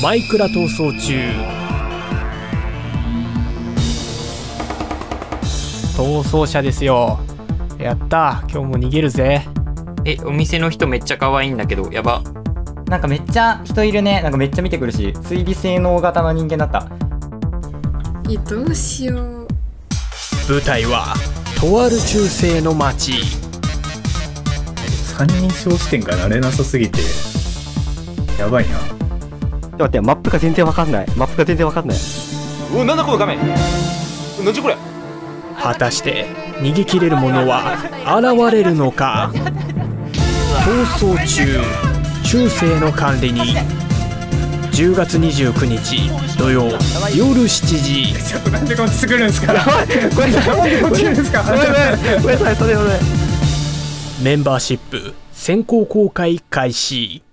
マイクラ逃走中。逃走者ですよ。やったー、今日も逃げるぜ。 お店の人めっちゃ可愛いんだけど、やば。 なんかめっちゃ人いるね。なんかめっちゃ見てくるし、追尾性能型の人間だった。 どうしよう。 舞台はとある中世の町。 三人称視点が慣れなさすぎてやばいな。 ちょっと待って、マップが全然わかんない。マップが全然わかんない。 なんだこの画面。なんじゃこれ。 果たして逃げ切れる者は現れるのか。逃走中、中世の管理人。10月29日土曜夜7時。 ちょっとなんでこっち作るんですか。 ごめんなさい、ごめんなさい、それそれ。 メンバーシップ先行公開開始。